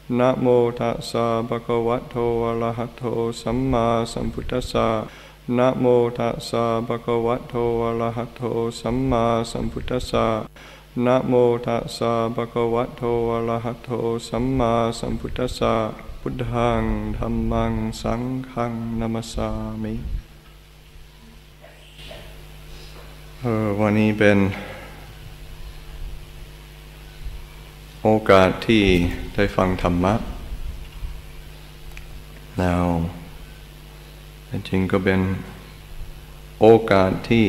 นะโมตัสสะภะคะวะโตอะระหะโตสัมมาสัมพุทธัสสะนะโมตัสสะภะคะวะโตอะระหะโตสัมมาสัมพุทธัสสะนะโมตัสสะภะคะวะโตอะระหะโตสัมมาสัมพุทธัสสะพุทธังธัมมังสังฆังนะมัสสามิวันนี้เป็นโอกาสที่ได้ฟังธรรมะแล้วจริงก็เป็นโอกาสที่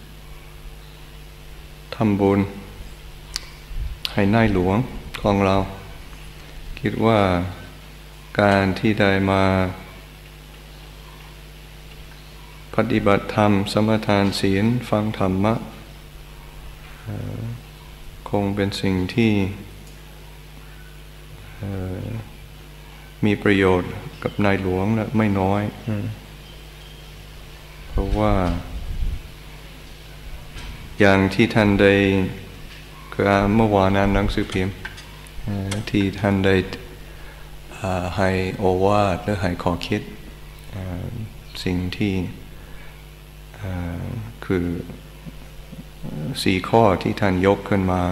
ทำบุญให้นายหลวงของเราคิดว่าการที่ได้มาปฏิบัติธรรมสมทานศีลฟังธรรมะคงเป็นสิ่งที่มีประโยชน์กับนายหลวงและไม่น้อยเพราะว่าอย่างที่ท่านได้เมื่อวานนั้นหนังสือพิมพ์ที่ท่านได้ให้โอวาทหรือให้ข้อคิดสิ่งที่คือ4 ข้อที่ท่านยกขึ้นมา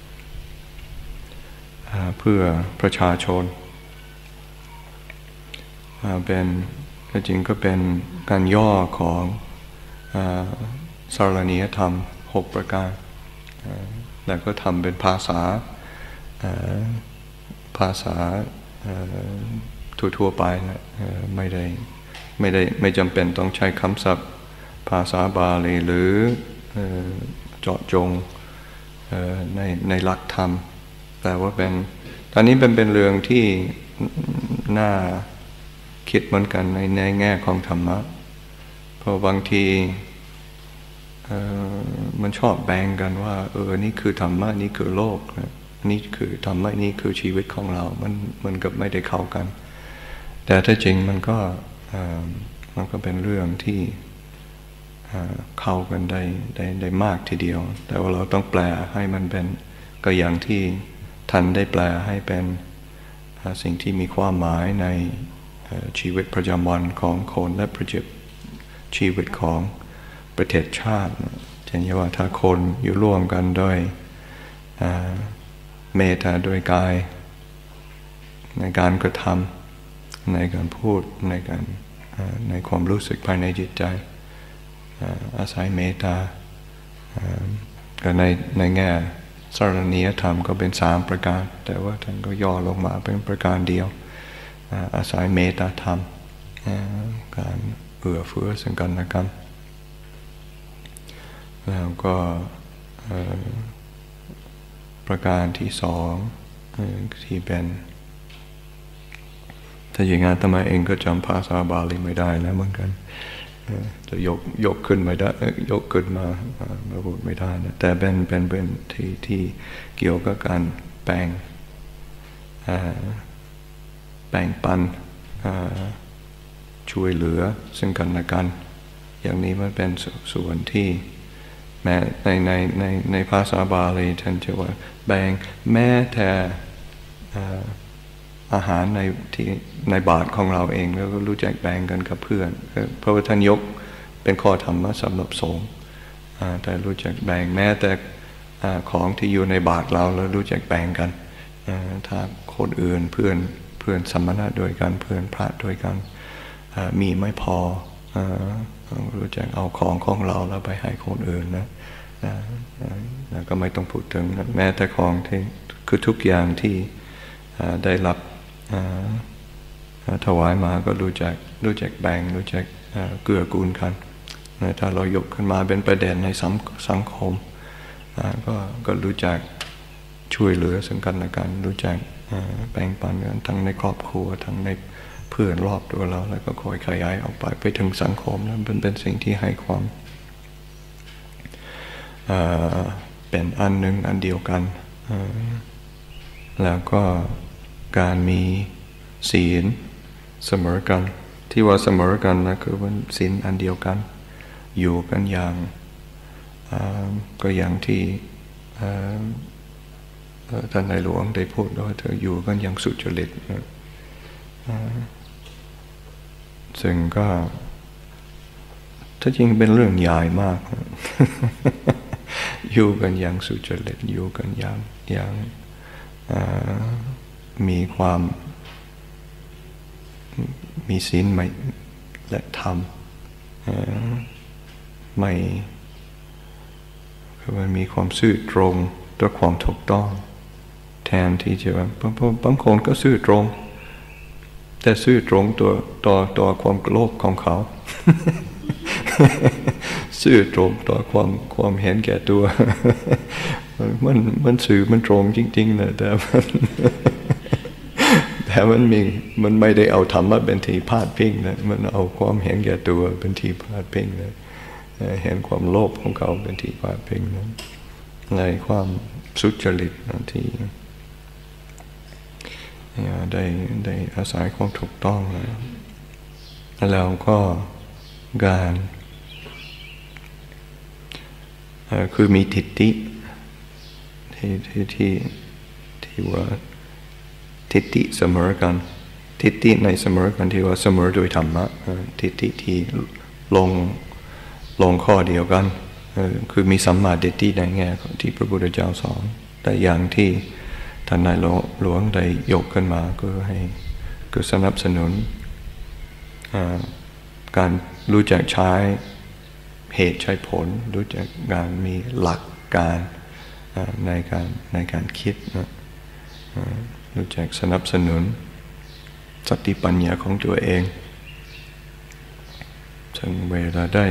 เพื่อประชาชนเป็นจริงก็เป็นการย่อของสารณียธรรม6 ประการแล้วก็ทำเป็นภาษาทั่วๆไปนะไม่จำเป็นต้องใช้คำศัพท์ภาษาบาลีหรือเจาะจงในหลักธรรมแต่ว่าตอนนี้เป็นเรื่องที่น่าคิดเหมือนกันในแง่ของธรรมะเพราะบางทีมันชอบแบ่งกันว่านี่คือธรรมะนี่คือโลกนี่คือธรรมะนี่คือชีวิตของเรามันก็ไม่ได้เข้ากันแต่ถ้าจริงมันก็เป็นเรื่องที่เข้ากันได้มากทีเดียวแต่ว่าเราต้องแปลให้มันเป็นก็อย่างที่ท่านได้แปลให้เป็นสิ่งที่มีความหมายในชีวิตประจำวันของคนและชีวิตของประเทศชาติเช่นว่าถ้าคนอยู่ร่วมกันโดยเมตตาโดยกายในการกระทำในการพูดในความรู้สึกภายในจิตใจอาศัยเมตตาก็ในแง่สารณียธรรมก็เป็น3 ประการแต่ว่าท่านก็ย่อลงมาเป็นประการเดียวอาศัยเมตตาธรรมการเอื้อเฟื้อซึ่งกันและกันแล้วก็ประการที่2ที่เป็นถ้าอย่างนั้นทำไมเองก็จำภาษาบาลีไม่ได้แล้วเหมือนกันจะยกขึ้นไม่ได้ยกขึ้นมาพูดไม่ได้นะแต่เป็นที่เกี่ยวกับการแบ่งปันช่วยเหลือซึ่งกันและกันอย่างนี้มันเป็นส่วนที่แม้ในภาษาบาลีท่านจะว่าแบ่งแม้แต่อาหารในบาตรของเราเองแล้วก็รู้จักแบ่งกันกับเพื่อนเพราะว่าท่านยกเป็นข้อธรรมะสำหรับสงฆ์แต่รู้จักแบ่งแม้แต่ของที่อยู่ในบาตรเราแล้วรู้จักแบ่งกันถ้าคนอื่นเพื่อนสมณะด้วยกันเพื่อนพระด้วยกันมีไม่พอรู้จักเอาของเราแล้วไปให้คนอื่นนะก็ไม่ต้องพูดถึงแม้แต่ของที่คือทุกอย่างที่ได้รับถวายมาก็รู้จักแบ่งรู้จักเกื้อกูลกันถ้าเรายกขึ้นมาเป็นประเด็นในสังคมก็รู้จักช่วยเหลือซึ่งกันและกันรู้จักแบ่งปันกันทั้งในครอบครัวทั้งในเพื่อนรอบตัวเราแล้วก็คอยขยายออกไปถึงสังคมแล้วเป็นสิ่งที่ให้ความเป็นอันหนึ่งอันเดียวกันแล้วก็การมีศีลเสมอกันที่ว่าเสมอกันนะคือว่าศีลอันเดียวกันอยู่กันอย่างก็อย่างที่ท่านในหลวงได้พูดว่าเธออยู่กันอย่างสุจริตซึ่งก็ถ้าจริงเป็นเรื่องใหญ่มากอยู่กันอย่างสุจริตอยู่กันอย่างมีความมีศีลและธรรมไม่คือมันมีความซื่อตรงต่อความถูกต้องแทนที่จะบางคนก็ซื่อตรงแต่ซื่อตรงต่อความโลภของเขา ซื่อตรงต่อความเห็นแก่ตัว มันซื่อมันตรงจริงๆนะแต่มันไม่ได้เอาธรรมะเป็นที่พาดพิงนะมันเอาความเห็นแก่ตัวเป็นที่พาดพิงนะเห็นความโลภของเขาเป็นที่พาดพิงนะในความสุจริตนะที่ได้อาศัยความถูกต้องแล้วก็การคือมีทิฏฐิที่ว่าทิฏฐิเสมอกันทิฏฐิในเสมอกันที่ว่าเสมอโดยธรรมะทิฏฐิที่ลงข้อเดียวกันคือมีสัมมาทิฏฐิในแง่ที่พระพุทธเจ้าสอนแต่อย่างที่ท่านนายหลวงได้ยกขึ้นมาก็สนับสนุนการรู้จักใช้เหตุใช้ผลรู้จักการมีหลักการในการคิดรู้จักสนับสนุนสติปัญญาของตัวเองซึ่งเวลาได้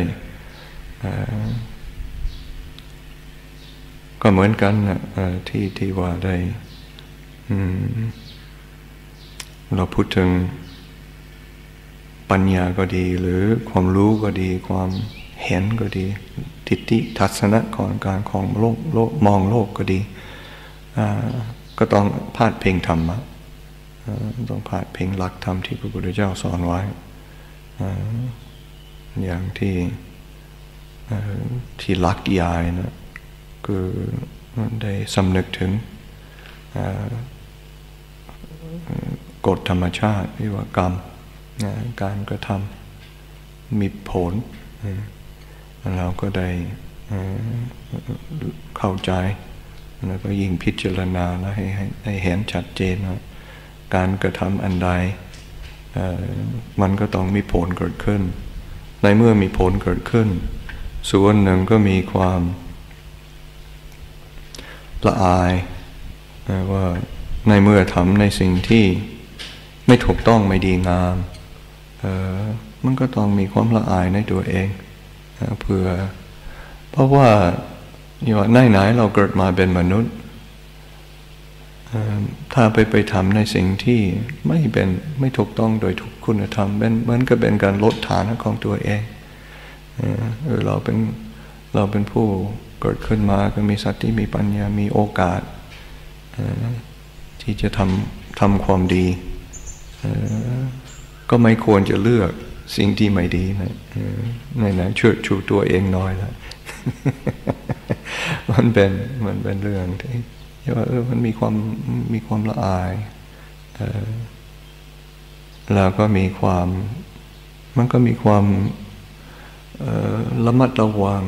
ก็เหมือนกันที่ว่าได้เราพูดถึงปัญญาก็ดีหรือความรู้ก็ดีความเห็นก็ดีทิฏฐิทัศนะของการของโลกมองโลกก็ดีก็ต้องพาดพิงธรรมะต้องพาดพิงหลักธรรมที่พระพุทธเจ้าสอนไว้อย่างที่หลักใหญ่นะคือได้สำนึกถึงกฎธรรมชาติที่ว่ากรรมการกระทำมีผลเราก็ได้เข้าใจแล้วก็ยิ่งพิจารณาแล้วให้เห็นชัดเจนว่าการกระทำอันใดมันก็ต้องมีผลเกิดขึ้นในเมื่อมีผลเกิดขึ้นส่วนหนึ่งก็มีความละอายว่าในเมื่อทำในสิ่งที่ไม่ถูกต้องไม่ดีงามมันก็ต้องมีความละอายในตัวเองเพราะว่าไหนเราเกิดมาเป็นมนุษย์ถ้าไปทำในสิ่งที่ไม่ถูกต้องโดยถูกคุณธรรมมันก็เป็นการลดฐานะของตัวเองเราเป็นผู้เกิดขึ้นมาก็มีสติมีปัญญามีโอกาสที่จะทำความดีก็ไม่ควรจะเลือกสิ่งที่ไม่ดีไหนเชิดชูตัวเองน้อยแล้ว มันเป็นเรื่องที่ว่ามันมีความละอายแล้วก็มันก็มีความระมัดระวัง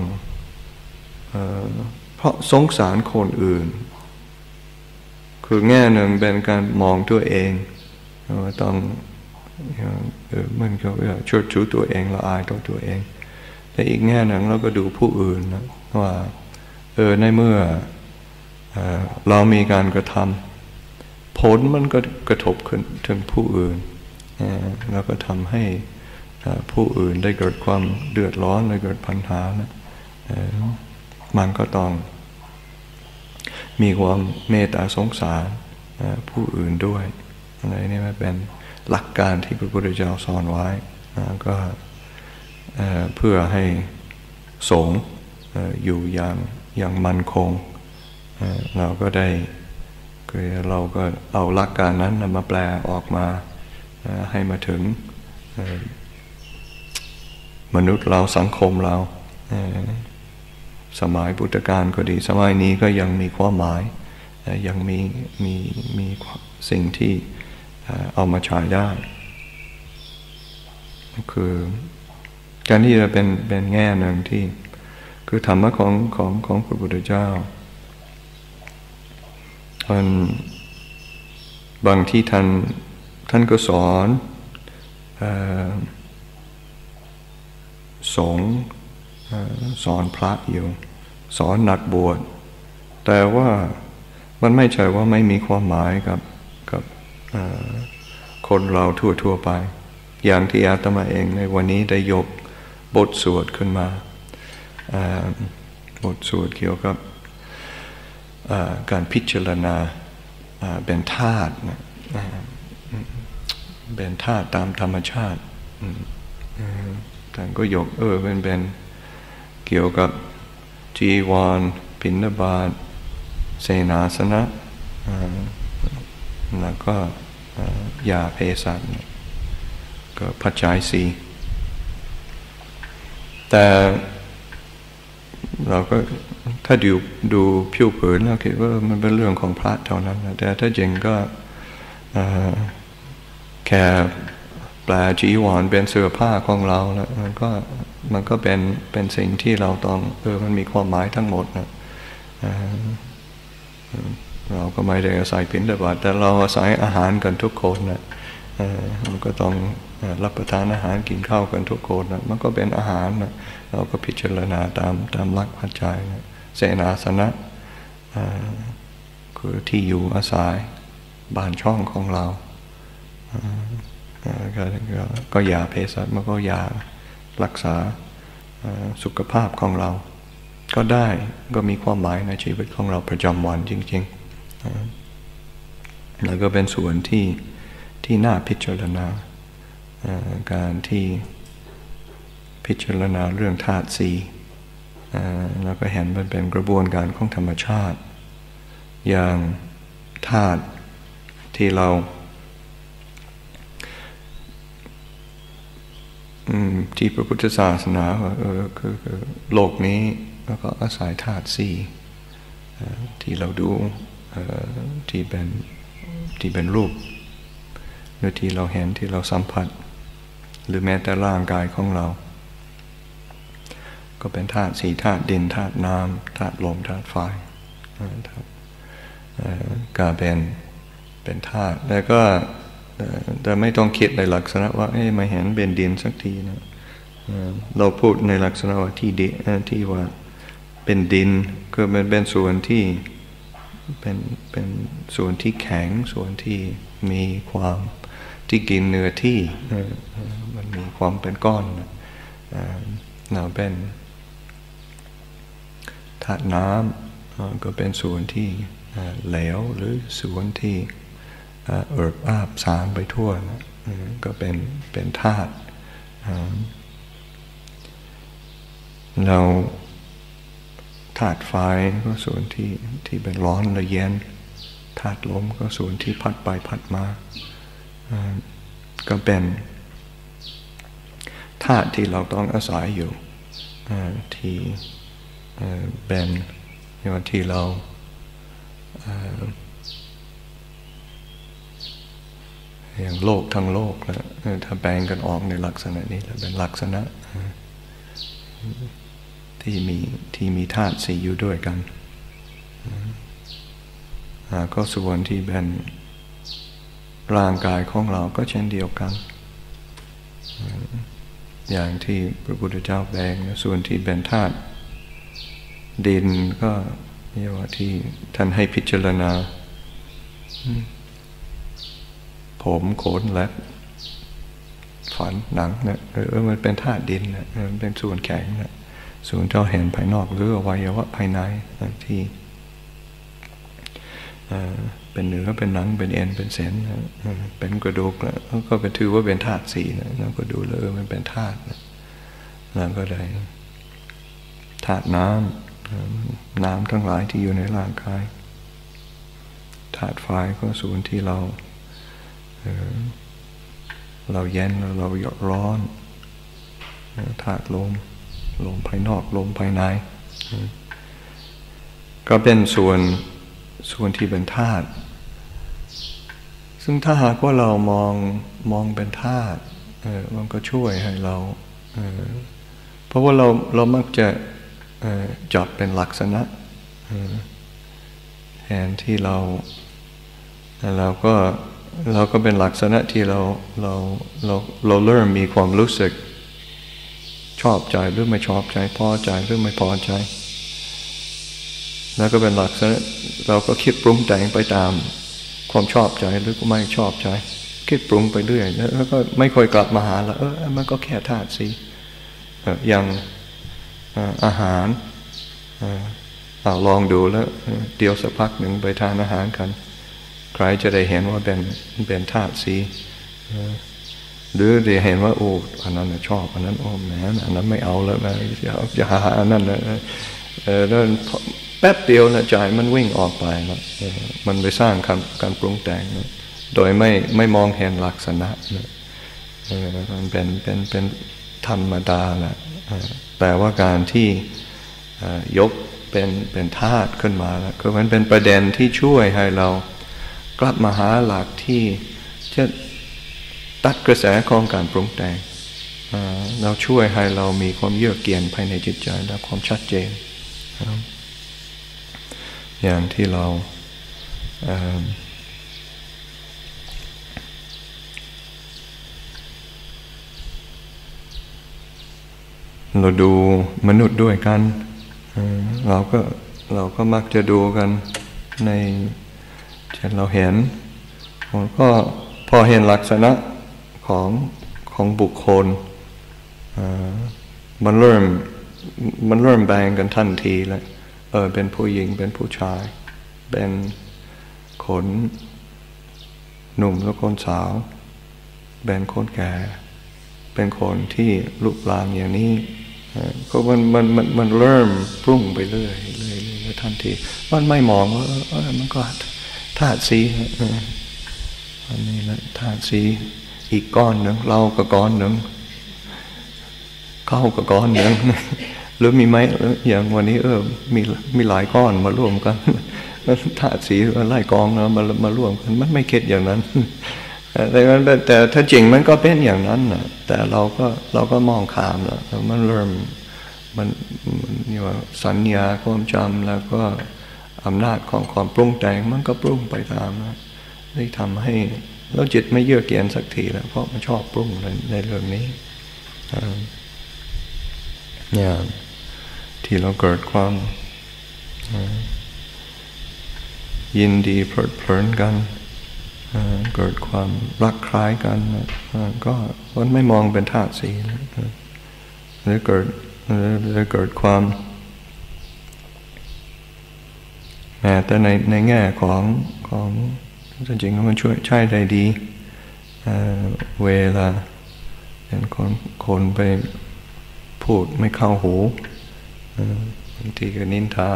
เพราะสงสารคนอื่นคือแง่หนึ่งเป็นการมองตัวเองว่าต้องมันก็เชิดชูตัวเองละอายต่อตัวเองแต่อีกแง่หนึ่งเราก็ดูผู้อื่นนะว่าในเมื่อเรามีการกระทำผลมันก็กระทบขึ้นถึงผู้อื่นแล้วก็ทำให้ผู้อื่นได้เกิดความเดือดร้อนได้เกิดปัญหานะมันก็ต้องมีความเมตตาสงสารผู้อื่นด้วยอะไรนี่มันเป็นหลักการที่พระพุทธเจ้าสอนไว้ก็เพื่อให้สงฆ์อยู่อย่างมั่นคงเราก็เอาหลักการนั้นมาแปลออกมาให้มาถึงมนุษย์เราสังคมเราสมัยพุทธกาลก็ดีสมัยนี้ก็ยังมีความหมายยังมีสิ่งที่เอามาใช้ได้คือการที่จะเป็นแง่หนึ่งที่คือธรรมะของพระพุทธเจ้ามันบางที่ท่านก็สอนสงฆ์สอนพระอยู่สอนนักบวชแต่ว่ามันไม่ใช่ว่าไม่มีความหมายกับคนเราทั่วไปอย่างที่อาตมาเองในวันนี้ได้ยกบทสวดขึ้นมาบทสวดเกี่ยวกับการพิจารณาเป็นธาตุเป็นธาตุตามธรรมชาติท่านก็ยกเป็นเกี่ยวกับจีวรบิณฑบาตเสนาสนะแล้วก็ยาเภสัชก็ปัจจัยสี่แต่เราก็ถ้าดูผิวเผินเราคิดว่ามันเป็นเรื่องของพระเท่านั้นแต่ถ้าจริงก็แค่แปลจีวรเป็นเสื้อผ้าของเราแล้วมันก็เป็นสิ่งที่เราต้องมันมีความหมายทั้งหมดนะเราก็ไม่ได้อาศัยบิณฑบาตแต่เราอาศัยอาหารกันทุกคนนะมันก็ต้องรับประทานอาหารกินข้าวกันทุกคนนะมันก็เป็นอาหารนะเราก็พิจารณาตามหลักปัจจัยนะเสนาสนะคือที่อยู่อาศัยบ้านช่องของเราก็ยาเภสัชมันก็ยารักษาสุขภาพของเราก็ได้ก็มีความหมายในชีวิตของเราประจำวันจริงๆแล้วก็เป็นส่วนที่น่าพิจารณาการที่พิจารณาเรื่องธาตุสี่แล้วก็เห็นมันเป็นกระบวนการของธรรมชาติอย่างธาตุที่เราที่พระพุทธศาสนาคือโลกนี้แล้วก็อาศัยธาตุสี่ที่เราดูที่เป็นรูปหรือที่เราเห็นที่เราสัมผัสหรือแม้แต่ร่างกายของเราก็เป็นธาตุสี่ธาตุดินธาตุน้ำธาตุลมธาตุไฟก็เป็นธาตุแล้วก็แต่ไม่ต้องคิดในลักษณะว่าไม่เห็นเป็นดินสักทีนะเราพูดในลักษณะว่าที่ว่าเป็นดินคือมันเป็นส่วนที่เป็นส่วนที่แข็งส่วนที่มีความที่กินเนื้อที่มันมีความเป็นก้อนเราเป็นธาตุน้ำก็เป็นส่วนที่เหลวหรือส่วนที่เอิบอาบสารไปทั่วนะก็เป็นธาตุเราธาตุไฟก็ส่วนที่เป็นร้อนและเย็นธาตุลมก็ส่วนที่พัดไปพัดมาก็เป็นธาตุที่เราต้องอาศัยอยู่ที่เป็นที่เราอย่างโลกทั้งโลกแล้วถ้าแปลงกันออกในลักษณะนี้เป็นลักษณะที่มีธาตุสี่อยู่ด้วยกันก็ส่วนที่เป็นร่างกายของเราก็เช่นเดียวกันอย่างที่พระพุทธเจ้าแบ่งส่วนที่เป็นธาตุดินก็เรียกว่าที่ท่านให้พิจารณาผมขนและฝันหนังเนี่ยมันเป็นธาตุดินนะมันเป็นส่วนแข็งนะส่วนเจ้าเห็นภายนอกหรืออวัยวะภายในที่เป็นเนื้อเป็นหนังเป็นเอ็นเป็นเส้นเป็นกระดูกแล้วก็ไปถือว่าเป็นธาตุสี่นะแล้วก็ดูเลยมันเป็นธาตุแล้วก็ได้ธาตุน้ำทั้งหลายที่อยู่ในร่างกายธาตุไฟก็ส่วนที่เราเย็นเราร้อนธาตุลมภายนอกลมภายในก็เป็นส่วนส่วนที่เป็นธาตุซึ่งถ้าหากว่าเรามองเป็นธาตุมันก็ช่วยให้เราเพราะว่าเรามักจะจับเป็นลักษณะแทนที่เราก็เป็นลักษณะที่เราเริ่มมีความรู้สึกชอบใจหรือไม่ชอบใจพอใจหรือไม่พอใจแล้วก็เป็นลักษณะเราก็คิดปรุงแต่งไปตามความชอบใจหรือไม่ชอบใจคิดปรุงไปเรื่อยแล้วก็ไม่ค่อยกลับมาหาแล้วมันก็แค่ธาตุสีอย่างอาหารลองดูแล้วเดี๋ยวสักพักหนึ่งไปทานอาหารกันใครจะได้เห็นว่าเป็นธาตุสีหรือได้เห็นว่าโอ้อันนั้นชอบอันนั้นโอ้แหมอันนั้นไม่เอาแล้วนะอย่าหาอันนั้นนะแล้วแป๊บเดียวนะใจมันวิ่งออกไปแล้วมันไปสร้างการปรุงแต่งนะโดยไม่มองเห็นลักษณะนะมันเป็นธรรมดาแหละแต่ว่าการที่ยกเป็นธาตุขึ้นมาแล้วก็มันเป็นประเด็นที่ช่วยให้เรากลับมาหาหลักที่จะตัดกระแสของการปรุงแต่งเราช่วยให้เรามีความเยือกเย็นภายในจิตใจและความชัดเจนอย่างที่เราดูมนุษย์ด้วยกันเราก็มักจะดูกันในเช่นเราเห็นก็พอเห็นลักษณะของบุคคลมันเริ่มแบ่งกันทันทีเลยเป็นผู้หญิงเป็นผู้ชายเป็นคนหนุ่มและคนสาวเป็นคนแก่เป็นคนที่รูปร่างอย่างนี้ก็มันเริ่มปรุงไปเรื่อยทันทีมันไม่มองว่ามันก็ธาตุสีอันนี้แหละธาตุสีอีกก้อนหนึ่งเราก็ก้อนหนึ่งเขาก็ก้อนหนึ่งหรือมีไหมอย่างวันนี้มีหลายก้อนมารวมกันธาตุสีหลายกองนะมารวมกันมันไม่คิดอย่างนั้นแต่ถ้าจริงมันก็เป็นอย่างนั้นนะแต่เราก็มองข้ามแล้วมันเริ่มมันสัญญาความจำแล้วก็อำนาจของความปรุงแต่งมันก็ปรุงไปตามนะได้ทำให้เราจิตไม่เยือกเย็นสักทีแล้วเพราะมันชอบปรุงในเรื่องนี้เนี่ยที่เราเกิดความยินดีเพลิดเพลินกันเกิดความรักใคร่กันก็มันไม่มองเป็นธาตุสีหรือเกิดความแต่ในแง่ของจริงๆมันช่วยใช้ได้ดีเวลาเห็นคนไปพูดไม่เข้าหูบางทีก็นินทา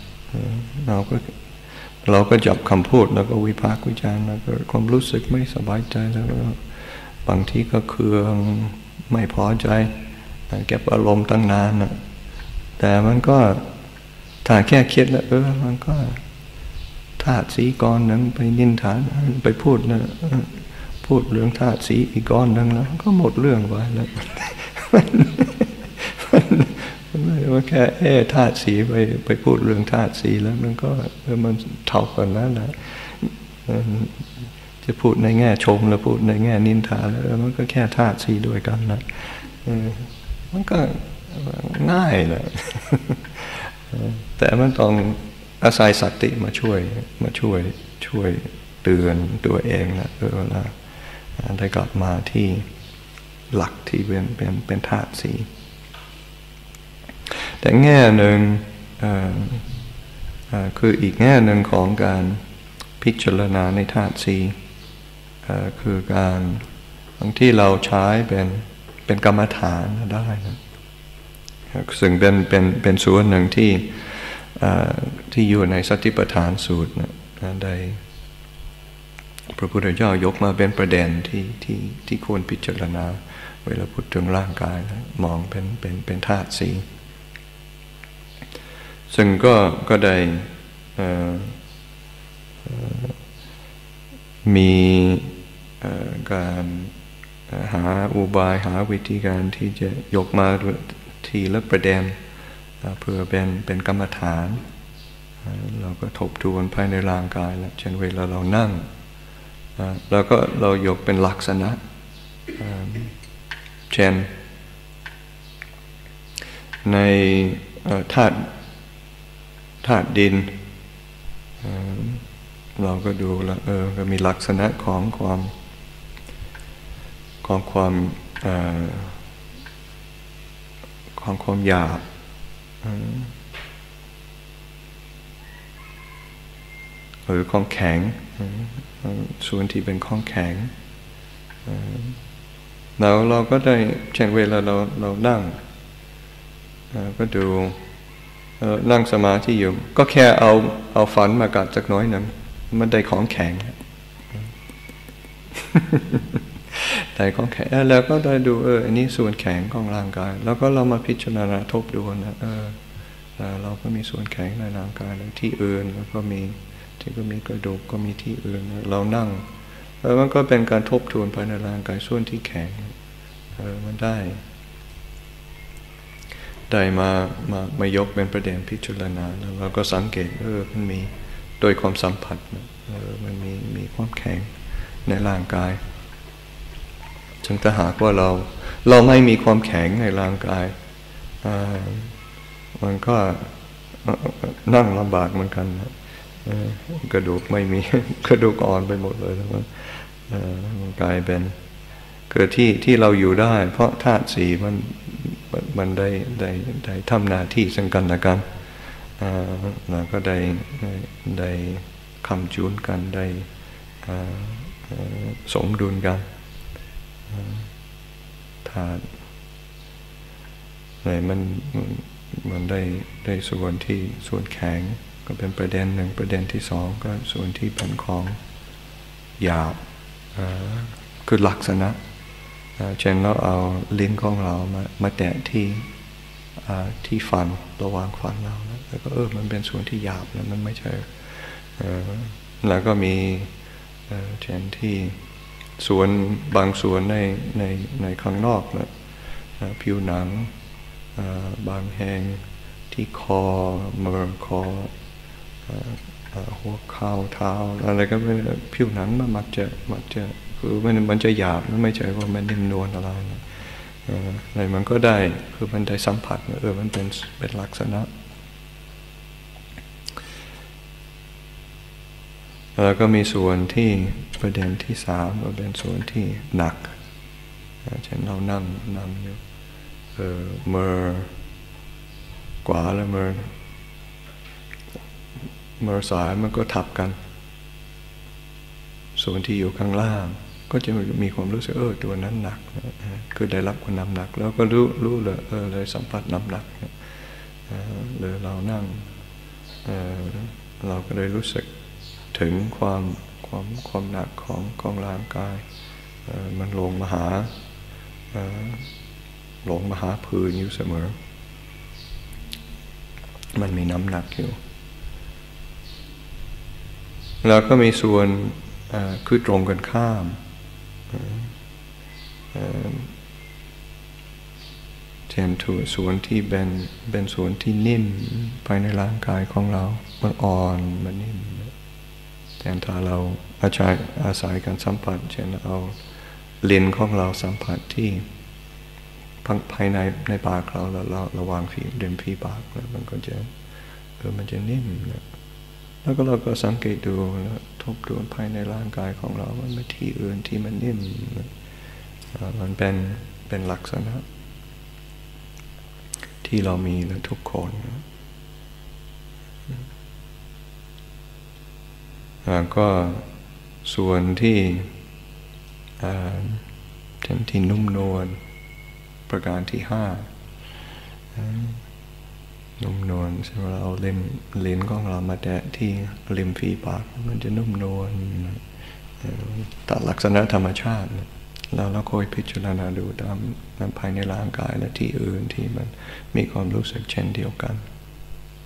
เราก็จับคำพูดแล้วก็วิพากษ์วิจารณ์แล้วก็ความรู้สึกไม่สบายใจแล้วบางทีก็เคืองไม่พอใจเก็บอารมณ์ตั้งนานนะแต่มันก็ถ้าแค่คิดแล้วมันก็ธาตุสีก้อนนึงไปนินทาไปพูดนะพูดเรื่องธาตุสีอีกก้อนนึงแล้วก็หมดเรื่องไปแล้วมันแค่ธาตุสีไปพูดเรื่องธาตุสีแล้วมันก็มันเท่ากันแล้วนะจะพูดในแง่ชมแล้วพูดในแง่นินทาแล้วมันก็แค่ธาตุสีด้วยกันนะมันก็ง่ายแหละแต่มันต้องอาศัยสติมาช่วยเตือนตัวเองนะเวลาได้กลับมาที่หลักที่เป็นธาตุสีแต่แง่หนึ่งคืออีกแง่หนึ่งของการพิจารณาในธาตุสีคือการบางที่เราใช้เป็นกรรมฐานได้นะซึ่งเป็นส่วนหนึ่งที่อยู่ในสติปัฏฐานสูตรนะได้พระพุทธเจ้ายกมาเป็นประเด็นที่ควรพิจารณาเวลาพูดถึงร่างกายนะมองเป็นธาตุสีซึ่งก็ได้มีการหาอุบายหาวิธีการที่จะยกมาทีละประเด็นเพื่อเป็นกรรมฐานเราก็ทบทวนภายในร่างกายแล้วเช่นเวลาเรานั่งแล้วก็เรายกเป็นลักษณะเช่นในธาตุดินเราก็ดูแล้วก็มีลักษณะของความหยาบหรือของแข็งส่วนที่เป็นของแข็งแล้วเราก็ได้เช่นเวลาเรานั่งก็ดูนั่งสมาธิอยู่ก็แค่เอาฟันมากัดสักน้อยหนึ่งมันได้ของแข็งได้ของแข็งแล้วก็ได้ดูอันนี้ส่วนแข็งของร่างกายแล้วก็เรามาพิจารณาทบทวนนะเราก็มีส่วนแข็งในร่างกายที่อื่นแล้วก็มีที่ก็มีกระดูกก็มีที่อื่นเรานั่งมันก็เป็นการทบทวนภายในร่างกายส่วนที่แข็งมันได้มายกเป็นประเด็นพิจารณาแล้วเราก็สังเกตมันมีโดยความสัมผัสมันมีความแข็งในร่างกายจึงถ้าหากว่าเราไม่มีความแข็งในร่างกายมันก็นั่งลำบากเหมือนกันกระดูกไม่มีกระดูกอ่อนไปหมดเลยแล้วมันกลายเป็นคือที่เราอยู่ได้เพราะธาตุสี่มันได้ทำหน้าที่ซึ่งกันและกันแล้วก็ได้คำจูนกันได้สมดุลกันธาตุมันได้ส่วนแข็งก็เป็นประเด็นหนึ่งประเด็นที่สองก็ส่วนที่เป็นของหยาบคือลักษณะเช่นเราเอาลิ้นของเรามาแตะที่ฟันระหว่างฟันเราแล้วก็มันเป็นส่วนที่หยาบนะมันไม่ใช่แล้วก็มีเช่นที่ส่วนบางส่วนในข้างนอกนะผิวหนังบางแห่งที่คอมือคอหัวเข่าเท้าอะไรก็เป็นผิวหนังมันมักจะคือมันจะหยาบไม่ใช่ว่ามันนิ่มนวลอะไรอะไรมันก็ได้คือมันได้สัมผัสมันเป็นลักษณะแล้วก็มีส่วนที่ประเด็นที่สามก็เป็นส่วนที่หนักเช่นเรานั่งอยู่มือขวาและมือซ้ายมันก็ทับกันส่วนที่อยู่ข้างล่างก็จะมีความรู้สึกตัวนั้นหนักคือได้รับความน้ำหนักแล้วก็รู้เลยเลยสัมผัสน้ำหนักเลยเรานั่งเราก็เลยรู้สึกถึงความหนักของร่างกายมันลงมาหาพื้นอยู่เสมอมันมีน้ำหนักอยู่แล้วก็มีส่วนคือตรงกันข้ามเช่นส่วนที่เป็นส่วนที่นิ่มภายในร่างกายของเรามันอ่อนมันนิ่มแต่ถ้าเราอาศัยการสัมผัสเช่นเอาลิ้นของเราสัมผัสที่ภายในปากเราแล้วเราระวังเดินฝีปากแล้วมันก็จะมันจะนิ่มแล้วก็เราก็สังเกตดูแล้วทบทวนภายในร่างกายของเรามันไม่ที่อื่นที่มันนิ่มมันเป็นลักษณะที่เรามีแล้วทุกคนก็ส่วนที่นุ่มนวลประการที่ห้านุ่มนวลใช่ไหมเราลิ้นของเรามาแตะที่ริมฝีปากมันจะนุ่มนวลตามลักษณะธรรมชาติแล้วเราค่อยพิจารณาดูตามภายในร่างกายและที่อื่นที่มันมีความรู้สึกเช่นเดียวกัน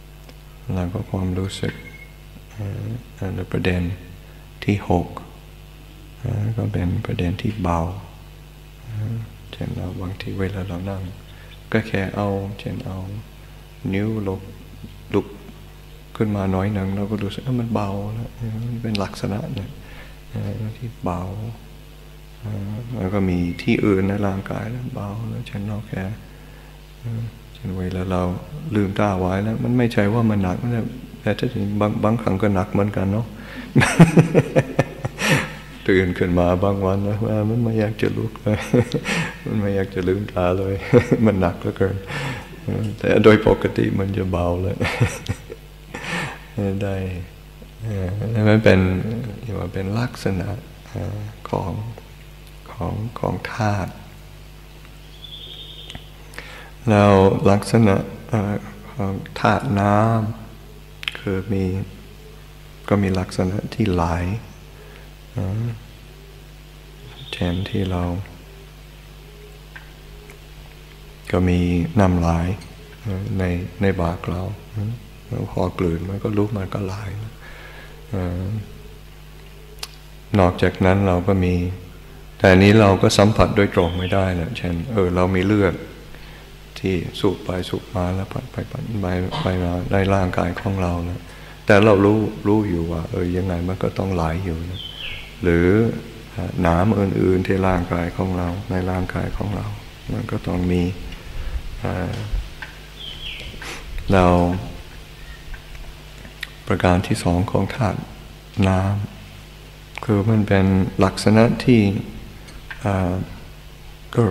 แล้วก็ความรู้สึกในประเด็นที่6 ก็เป็นประเด็นที่เบาเช่นเราบางทีเวลาเรานั่งก็แค่เอาเช่นเอานิ้วลุกขึ้นมาน้อยหนึ่งเราก็รู้สึกว่ามันเบาแล้วมันเป็นลักษณะเนี่ยที่เบาแล้วก็มีที่อื่นในร่างกายแล้วเบาแล้วเช่นเราแค่เช่นเวลาเราลืมตาไว้แล้วมันไม่ใช่ว่ามันหนักนะแต่ถ้าถึงบางครั้งก็หนักเหมือนกันเนาะ ตื่นขึ้นมาบางวันนะว่ามันไม่อยากจะลุกเลย มันไม่อยากจะลืมตาเลย มันหนักเหลือเกินแต่โดยปกติมันจะเบาเลย ได้มันเป็นลักษณะของธาตุแล้วลักษณะของธาตุน้ำคือก็มีลักษณะที่ไหลเช่นที่เราก็มีน้ำไหลในปากเราพอกลืนมันก็ลุกมันก็ไหลนอกจากนั้นเราก็มีแต่นี้เราก็สัมผัสโดยตรงไม่ได้นะเช่นเรามีเลือดที่สูบไปสูบมาแล้วไปมาในร่างกายของเรานะแต่เรารู้อยู่ว่ายังไงมันก็ต้องไหลอยู่นะหรือน้ำอื่นๆที่ร่างกายของเราในร่างกายของเรามันก็ต้องมีเราประการที่สองของธาตุน้ำคือมันเป็นลักษณะที่ก็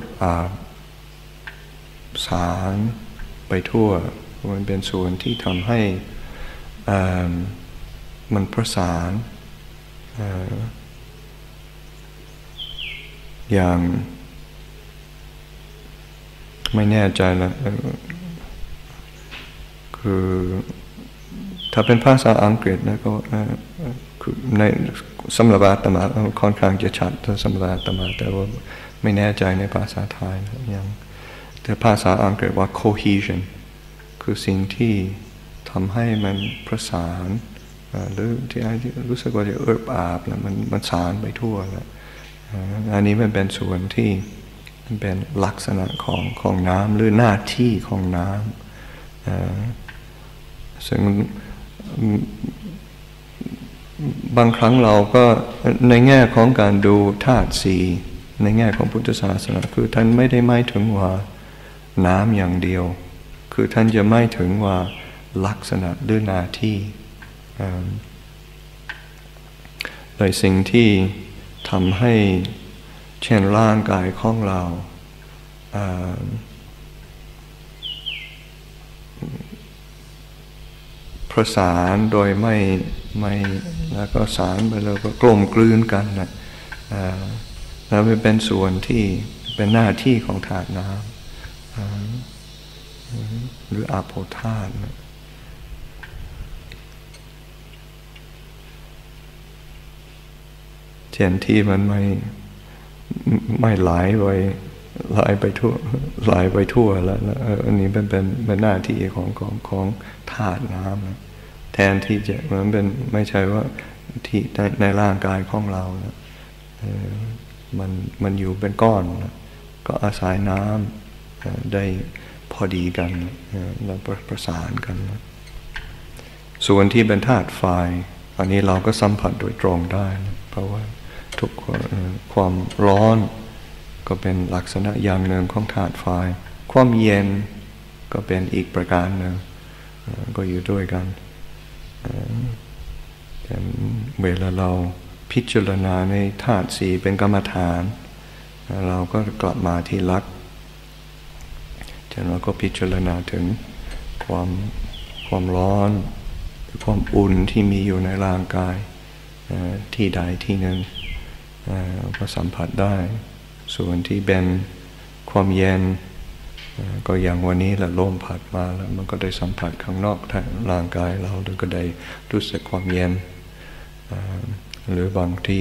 สารไปทั่วมันเป็นส่วนที่ทำให้มันประสานอย่างไม่แน่ใจละคือถ้าเป็นภาษาอังกฤษนะก็คือในสำหรับอาตมาค่อนข้างจะชัดสำหรับอาตมาแต่ว่าไม่แน่ใจในภาษาไทยนะยังแต่ภาษาอังกฤษว่า cohesion คือสิ่งที่ทำให้มันประสานหรือที่รู้สึกว่าจะอาบแล้วมันสานไปทั่วแล้วอันนี้มันเป็นส่วนที่มันเป็นลักษณะของน้ำหรือหน้าที่ของน้ำซึ่งบางครั้งเราก็ในแง่ของการดูธาตุสี่ในแง่ของพุทธศาสนาคือท่านไม่ได้หมายถึงว่าน้ำอย่างเดียวคือท่านจะหมายถึงว่าลักษณะหรือหน้าที่โดยสิ่งที่ทำให้เช่นร่างกายของเราประสานโดยไม่แล้วก็สารไปแล้วก็กลมกลืนกันนะแล้วมันเป็นส่วนที่เป็นหน้าที่ของธาตุน้ำหรืออาโปธาตุเช่นที่มันไม่ไหลไปทั่วแล้วอันนี้เป็นหน้าที่ของธาตุน้ำแทนที่จะมันเป็นไม่ใช่ว่าที่ในร่างกายของเรานะมันอยู่เป็นก้อนนะก็อาศัยน้ำได้พอดีกันแล้วประสานกันนะส่วนที่เป็นธาตุไฟอันนี้เราก็สัมผัสโดยตรงได้นะเพราะว่าทุกความร้อนก็เป็นลักษณะอย่างหนึ่งของธาตุไฟความเย็นก็เป็นอีกประการหนึ่งก็อยู่ด้วยกันเวลาเราพิจารณาในธาตุสี่เป็นกรรมฐานเราก็กลับมาที่ลักษณ์เราก็พิจารณาถึงความร้อนความอุ่นที่มีอยู่ในร่างกายที่ใดที่หนึ่งก็สัมผัสได้ส่วนที่เป็นความเย็นก็อย่างวันนี้แหละลมพัดมาแล้วมันก็ได้สัมผัสข้างนอกทางร่างกายเราแล้วก็ได้รู้สึกความเย็นหรือบางที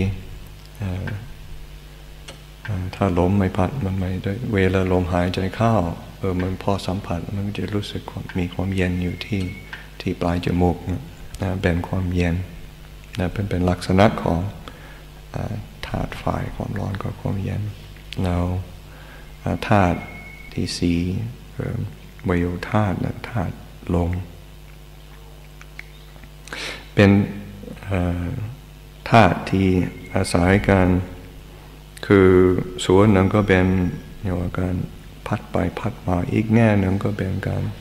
ถ้าลมไม่พัดมันไม่ได้เวลาลมหายใจเข้ามันพอสัมผัสมันจะรู้สึกมีความเย็นอยู่ที่ปลายจมูกนะเป็นความเย็นนะเป็นลักษณะของธาตุไฟความร้อนกับความเย็นแล้วธาตุที่สี่วโยธาตุและธาตุลมเป็นธาตุที่อาศัยกันคือส่วนหนึ่งก็เป็นการพัดไปพัดมาอีกแง่หนึ่งก็เป็น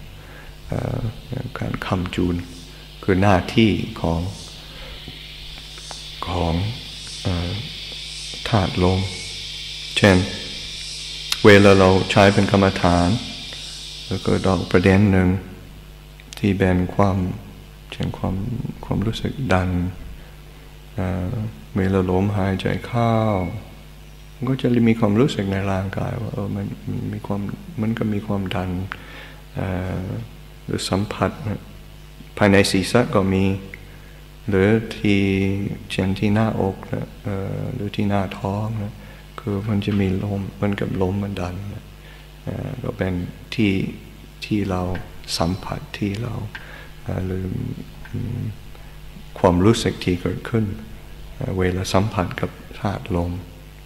การคำจูนคือหน้าที่ของธาตุลมเช่นเวลาเราใช้เป็นกรรมฐานแล้วก็ดอกประเด็นหนึ่งที่เป็นเช่นความรู้สึกดันเวลาลมหายใจเข้าก็จะมีความรู้สึกในร่างกายว่ามันมีความมันก็มีความดันหรือสัมผัสภายในศีรษะก็มีหรือที่เช่นที่หน้าอกหรือที่หน้าท้องคือมันจะมีลมมันกับลมมันดันก็เป็นที่เราสัมผัสที่เราหรือความรู้สึกที่เกิดขึ้นเวลาสัมผัสกับธาตุลม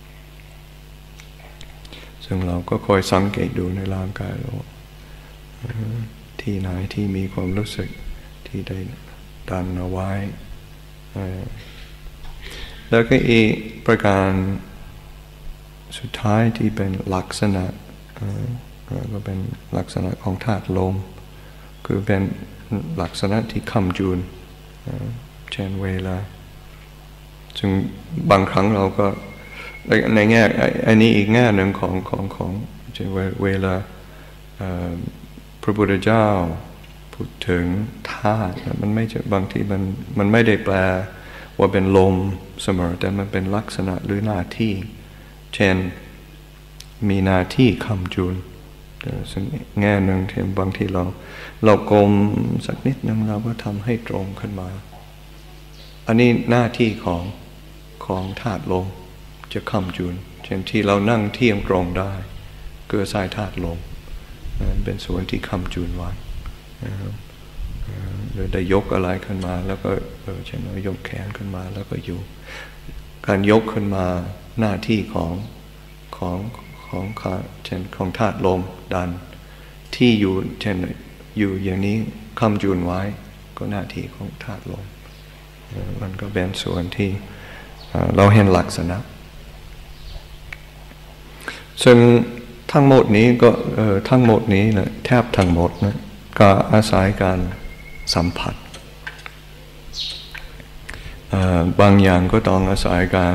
ซึ่งเราก็คอยสังเกตดูในร่างกายเราที่ไหนที่มีความรู้สึกที่ได้ดันเอาไว้แล้วก็อีกประการสุดท้ายที่เป็นลักษณะก็เป็นลักษณะของธาตุลมคือเป็นลักษณะที่คำจูนเช่นเวลาซึ่งบางครั้งเราก็ในแง่อันนี้อีกแง่หนึ่งของเช่นเวลาพระพุทธเจ้าพูดถึงธาตุมันไม่ใช่บางทีมันไม่ได้แปลว่าเป็นลมเสมอแต่มันเป็นลักษณะหรือหน้าที่เช่นมีหน้าที่คำจูนซึ่งแง่หนึ่งเช่นบางทีเรากลมสักนิดนึงเราก็ทำให้ตรงขึ้นมาอันนี้หน้าที่ของธาตุลมจะคำจูนเช่นที่เรานั่งเที่ยงตรงได้เกิดสายธาตุลมเป็นส่วนที่คำจูนไว้หรือได้ยกอะไรขึ้นมาแล้วก็เช่นเรายกแขนขึ้นมาแล้วก็อยู่การยกขึ้นมาหน้าที่ของเช่นของธาตุลมดันที่อยู่เช่นอยู่อย่างนี้คำจูนไว้ก็หน้าที่ของธาตุลมมันก็เป็นส่วนที่เราเห็นลักษณะซึ่งทั้งหมดนี้ก็ทั้งหมดนี้นะแทบทั้งหมดนะก็อาศัยการสัมผัสบางอย่างก็ต้องอาศัยการ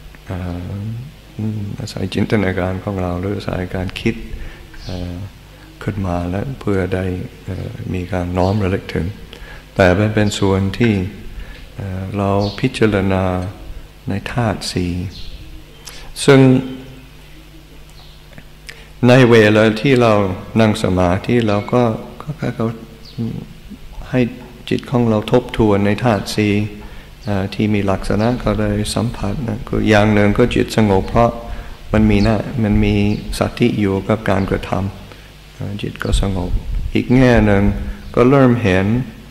อาศัยจินตนาการของเราหรืออาศัยการคิดขึ้นมาแล้วเพื่อได้มีการน้อมระลึกถึงแต่เป็นส่วนที่เราพิจารณาในธาตุสี่ซึ่งในเวลาที่เรานั่งสมาธิเราก็ให้จิตของเราทบทวนในธาตุสี่ที่มีลักษณะก็ได้สัมผัสนะคืออย่างหนึ่งก็จิตสงบเพราะมันมีสติอยู่กับการกระทำจิตก็สงบอีกแง่หนึ่งก็เริ่มเห็น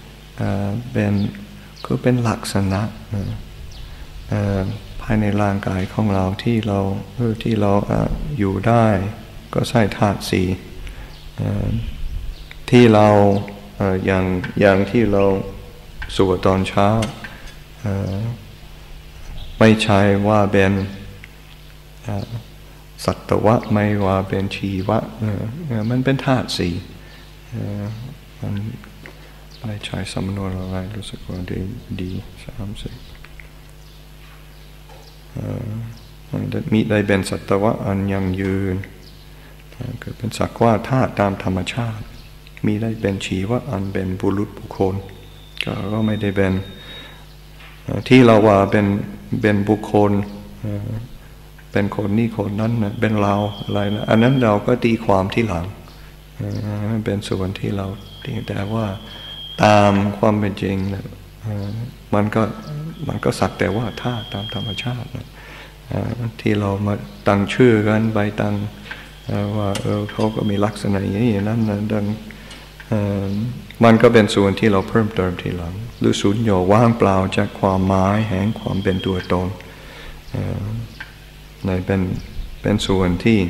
เป็นลักษณะภายในร่างกายของเราที่เราอยู่ได้ก็ใช้ธาตุสี่ที่เราอย่างที่เราสวดตอนเช้าไม่ใช่ว่าเป็นสัตวะไม่ว่าเป็นชีวะมันเป็นธาตุสี่มันไม่ใช่สำนวนอะไรรู้สึกว่าดี30มิได้เป็นสัตวะอันยั่งยืนเกิดเป็นสักว่าธาตุตามธรรมชาติมีได้เป็นชีวะอันเป็นบุรุษบุคคลก็ไม่ได้เป็นที่เราว่าเป็นบุคคลเป็นคนนี่คนนั้นนะเป็นเราอะไรนะอันนั้นเราก็ตีความที่หลังเป็นส่วนที่เราแต่ว่าตามความเป็นจริงนะมันก็สักแต่ว่าธาตุตามธรรมชาตินะที่เรามาตั้งชื่อกันไปตั้งว่าเขาก็มีลักษณะอย่างนี้นั้นนะดังมันก็เป็นส่วนที่เราเพิ่มเติมทีหลังหรือสูญโยว่างเปล่าจากความหมายแห่งความเป็นตัวตนเป็นส่วนที่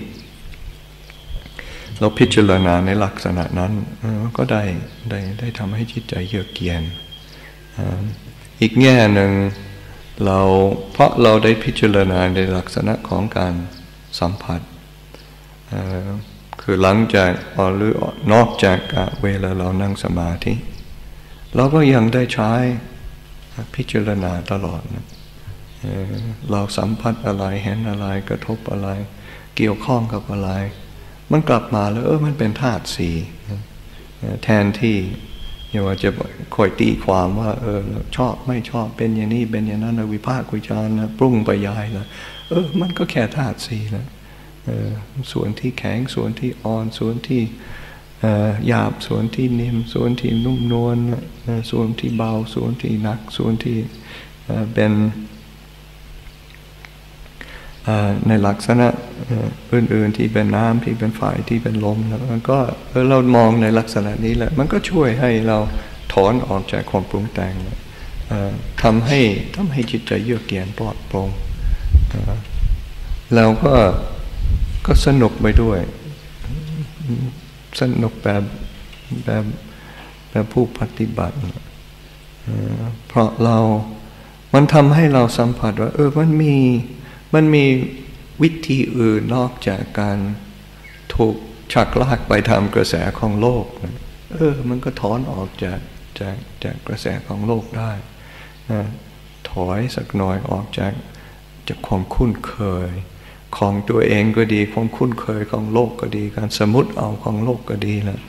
เราพิจารณาในลักษณะนั้นก็ได้ทำให้จิตใจเยือกเย็นอีกแง่หนึ่งเพราะเราได้พิจารณาในลักษณะของการสัมผัสคือหลังจากหรือนอกจากเวลาเรานั่งสมาธิเราก็ยังได้ใช้พิจารณาตลอดนะเราสัมผัสอะไรเห็นอะไรกระทบอะไรเกี่ยวข้องกับอะไรมันกลับมาแล้วมันเป็นธาตุสี่แทนที่อย่าว่าจะคอยตีความว่าชอบไม่ชอบเป็นอย่างนี้เป็นอย่างนั้นวิพากษ์วิจารณ์นะปรุงไปย้ายนะมันก็แค่ธาตุสี่นะส่วนที่แข็งส่วนที่อ่อนส่วนที่หยาบส่วนที่นิ่มส่วนที่นุ่มนวลส่วนที่เบาส่วนที่หนักส่วนที่เป็นในลักษณะอื่นๆที่เป็นน้ำที่เป็นไฟที่เป็นลมแล้วมันก็เรามองในลักษณะนี้แหละมันก็ช่วยให้เราถอนออกจากความปรุงแต่งทำให้จิตใจเยือกเย็นปลอดโปร่งแล้วก็สนุกไปด้วยสนุกแบบผู้ปฏิบัติเพราะมันทำให้เราสัมผัสว่ามันมีวิธีอื่นนอกจากการถูกชักลากไปตามกระแสของโลกมันก็ถอนออกจากกระแสของโลกได้ถอยสักหน่อยออกจากความคุ้นเคยของตัวเองก็ดีความคุ้นเคยของโลกก็ดีการสมมุติเอาของโลกก็ดีนะ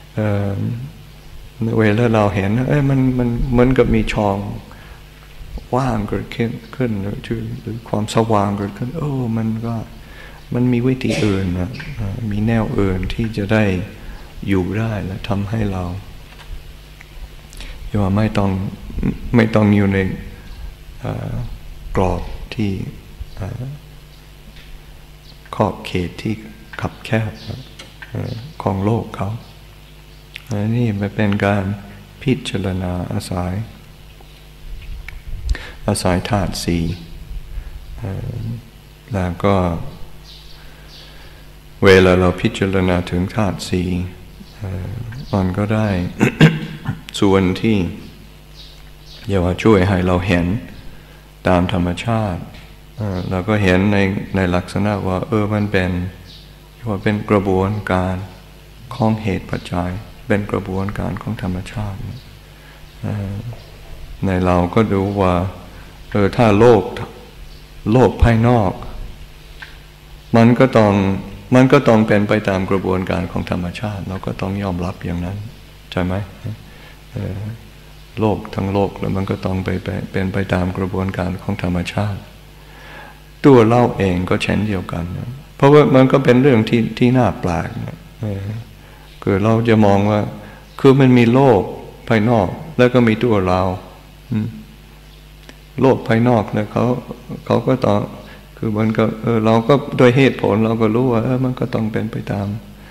เวลาเราเห็นมันเหมือนกับมีช่องว่างเกิดขึ้นหรือความสว่างเกิดขึ้นมันมีวิธีอื่นนะมีแนวอื่นที่จะได้อยู่ได้และทำให้เราอย่าไม่ต้องอยู่ในกรอบที่ขอบเขตที่คับแคบของโลกเขานี่มันเป็นการพิจารณาอาศัยธาตุสี่แล้วก็เวลาเราพิจารณาถึงธาตุสี่มันก็ได้ ส่วนที่อย่าว่าช่วยให้เราเห็นตามธรรมชาติเราก็เห็นในลักษณะว่ามันเป็นกระบวนการของเหตุปัจจัยเป็นกระบวนการของธรรมชาติในเราก็ดูว่าถ้าโลกภายนอกมันก็ต้องเป็นไปตามกระบวนการของธรรมชาติเราก็ต้องยอมรับอย่างนั้นใช่ไหมโลกทั้งโลกแล้วมันก็ต้องเป็นไปตามกระบวนการของธรรมชาติตัวเราเองก็เช่นเดียวกันนะเพราะว่ามันก็เป็นเรื่องที่น่าแปลกนะคือเราจะมองว่าคือมันมีโลกภายนอกแล้วก็มีตัวเราโลกภายนอกเนี่ยเขาก็ต้องคือมันก็เราก็โดยเหตุผลเราก็รู้ว่ามันก็ต้องเป็นไปตาม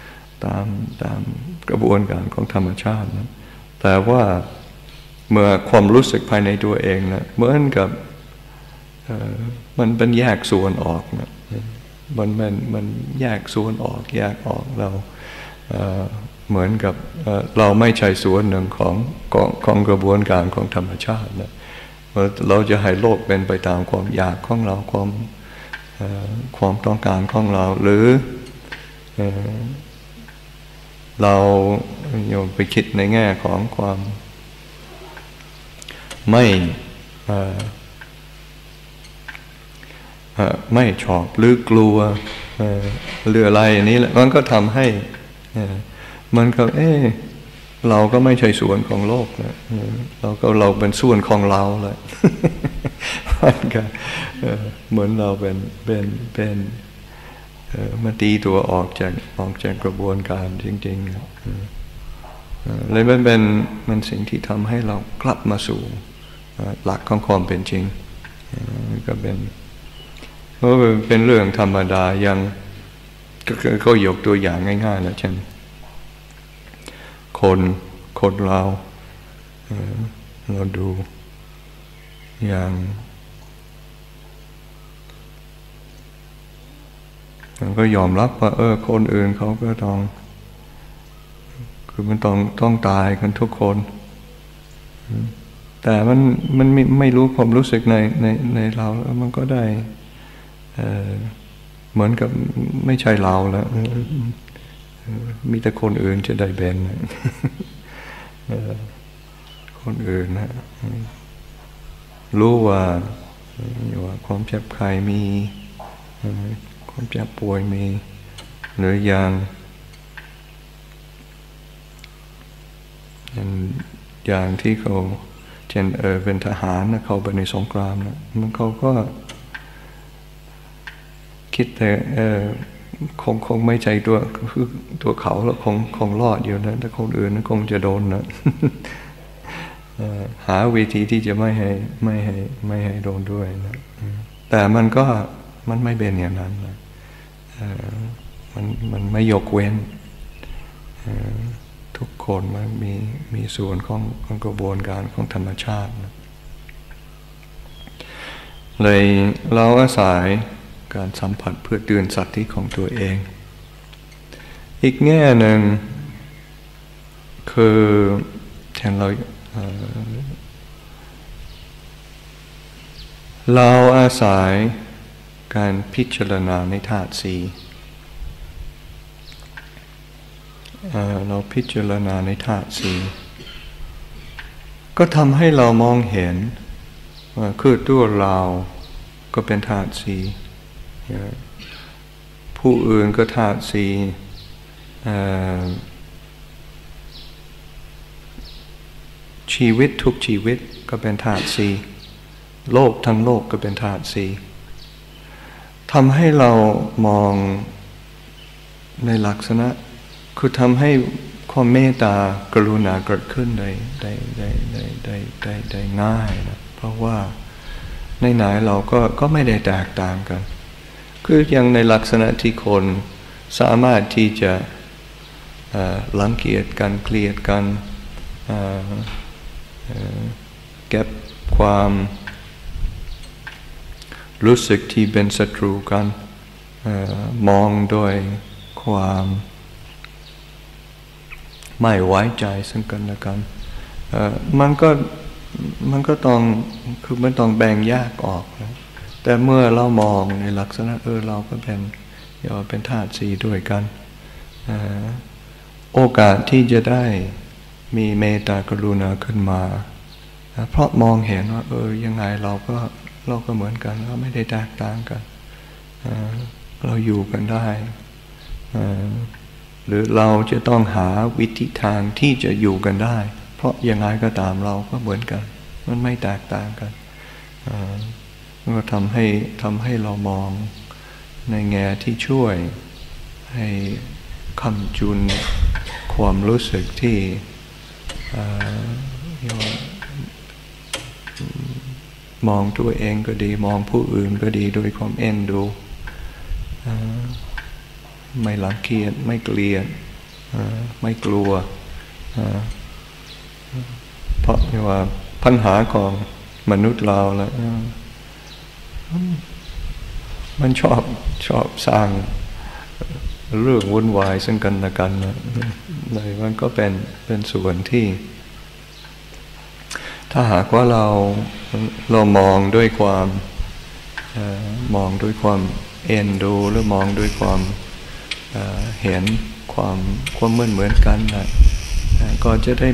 กระบวนการของธรรมชาตินะแต่ว่าเมื่อความรู้สึกภายในตัวเองนะเหมือนกับมันเป็นแยกส่วนออกนะมันแยกส่วนออกแยกออกเราเหมือนกับเราไม่ใช่ส่วนหนึ่งของกระบวนการของธรรมชาตินะเราจะให้โลกเป็นไปตามความอยากของเราความต้องการของเราหรือเราไปคิดในแง่ของความไม่ชอบหรือกลัวหรืออะไรอย่างนี้แหละมันก็ทำให้มันก็เราก็ไม่ใช่ส่วนของโลกนะเราเป็นส่วนของเราแหละมันก็เหมือนเราเป็นมาตีตัวออกจากกระบวนการจริงๆเลยมันสิ่งที่ทำให้เรากลับมาสู่หลักของความเป็นจริงก็เป็นเรื่องธรรมดายังก็ยกตัวอย่างง่ายๆแล้วเช่นคนเราดูอย่างก็ยอมรับว่าคนอื่นเขาก็ต้องคือมันต้องตายกันทุกคนแต่มันไม่รู้ความรู้สึกในเราแล้วมันก็ได้เหมือนกับไม่ใช่เราแล้วมีแต่คนอื่นจะได้เป็นคนอื่นนะรู้ว่าความเจ็บไข้มีความเจ็บป่วยมีหรืออย่างที่เขาเช่นเป็นทหารนะเขาไปในสงครามนะมันเขาก็คิดแต่คงไม่ใจตัวเขาแล้วคงรอดอยู่นะแต่คนอื่นคงจะโดนนะหาวิธีที่จะไม่ให้โดนด้วยนะแต่มันไม่เป็นอย่างนั้นนะมันไม่ยกเว้นทุกคนมันมีส่วนของกระบวนการของธรรมชาตินะเลยเราอาศัยการสัมผัสเพื่อเตือนสัตว์ที่ของตัวเองอีกแง่หนึ่งคือแทนเราอาศัยการพิจารณาในธาตุสี่เราพิจารณาในธาตุสี่ก็ทำให้เรามองเห็นว่าคือตัวเราก็เป็นธาตุสี่ผู้อื่นก็ธาตุสี่ชีวิตทุกชีวิตก็เป็นธาตุสี่โลกทั้งโลกก็เป็นธาตุสี่ทำให้เรามองในลักษณะคือทำให้ความเมตตากรุณาเกิดขึ้นได้ง่ายนะเพราะว่าในไหนเราก็ไม่ได้แตกต่างกันคืออย่างในลักษณะที่คนสามารถที่จะรังเกียจกันเกลียดกันเก็บความรู้สึกที่เป็นศัตรูกันมองโดยความไม่ไว้ใจซึ่งกันและกันมันก็ต้องคือมันต้องแบ่งแยกออกนะแต่เมื่อเรามองในลักษณะเราก็เป็นธาตุสี่ด้วยกันโอกาสที่จะได้มีเมตตากรุณาขึ้นมาเพราะมองเห็นว่ายังไงเราก็เหมือนกันเราไม่ได้แตกต่างกันเราอยู่กันได้หรือเราจะต้องหาวิธีทางที่จะอยู่กันได้เพราะยังไงก็ตามเราก็เหมือนกันมันไม่แตกต่างกันก็ทำให้เรามองในแง่ที่ช่วยให้คำจุนความรู้สึกที่มองตัวเองก็ดีมองผู้อื่นก็ดีโดยความเอ็นดูไม่รังเกียจไม่เกลียดไม่กลัวเพราะว่าปัญหาของมนุษย์เราแล้วมันชอบสร้างเรื่องวุ่นวายซึ่งกันและกันนะเลยมันก็เป็นส่วนที่ถ้าหากว่าเรามองด้วยความเอ็นดูหรือมองด้วยความเห็นความเหมือนกันนะก็จะได้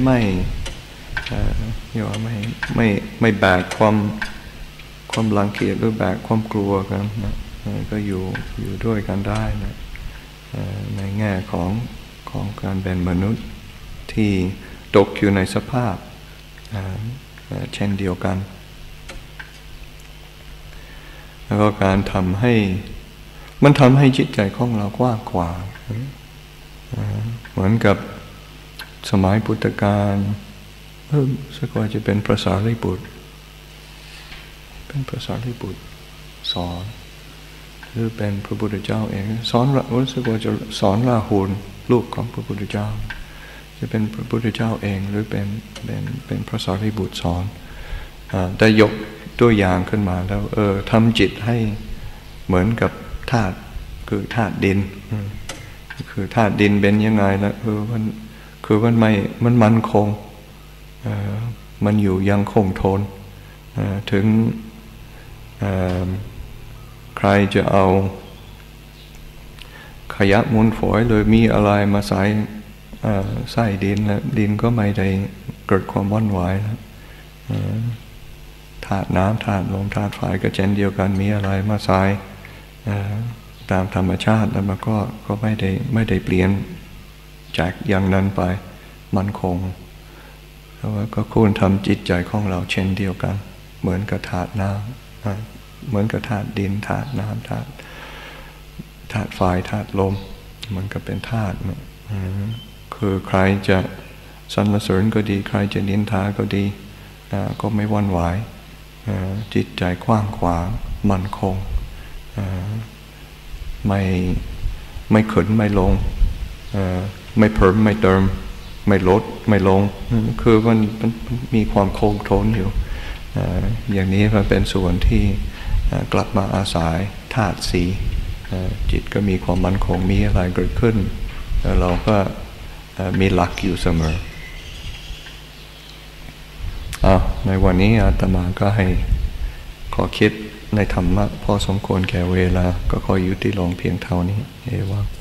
ไม่แบกความรังเกียจหรือแบกความกลัวกันนะก็อยู่ด้วยกันได้นะในแง่ของการเป็นมนุษย์ที่ตกอยู่ในสภาพเช่นเดียวกันแล้วก็การทำให้จิตใจของเรากว้างขวางเหมือนกับสมัยพุทธกาลสักว่าจะเป็นพระสารีบุตรสอนหรือเป็นพระพุทธเจ้าเองสอนรู้สึกว่าจะสอนราหุลลูกของพระพุทธเจ้าจะเป็นพระพุทธเจ้าเองหรือเป็นพระสารีบุตรสอนแต่ยกตัวอย่างขึ้นมาแล้วทำจิตให้เหมือนกับธาตุคือธาตุดินคือธาตุดินเป็นยังไงละมันคือมันไม่มันมั่นคงมันอยู่ยังคงทนถึงใครจะเอาขยะมูลฝอยเลยมีอะไรมาใส่ดินแล้วดินก็ไม่ได้เกิดความวุ่นวายแล้วธาตุน้ำธาตุลมธาตุไฟก็เช่นเดียวกันมีอะไรมาใส่ตามธรรมชาติแล้วมันก็ไม่ได้เปลี่ยนจากอย่างนั้นไปมั่นคงเพราะว่าก็ควรทำจิตใจของเราเช่นเดียวกันเหมือนกับธาตุน้ำเหมือนกับธาตุดินธาตุน้ำธาตุไฟธาตุลมมันก็เป็นธาตุคือใครจะสรรเสริญก็ดีใครจะนินทาก็ดีก็ไม่หวั่นไหวจิตใจกว้างขวางมั่นคงไม่ขึ้นไม่ลงไม่เพิ่มไม่เติมไม่ลดไม่ลงคือมันมีความคงทนอยู่อย่างนี้มันเป็นส่วนที่กลับมาอาศัยธาตุสีจิตก็มีความมั่นคงมีอะไรเกิดขึ้นเราก็มีหลักอยู่เสมอในวันนี้อาตมาก็ให้ขอคิดในธรรมะพอสมควรแก่เวลาก็ขอยุติลงเพียงเท่านี้เอวัง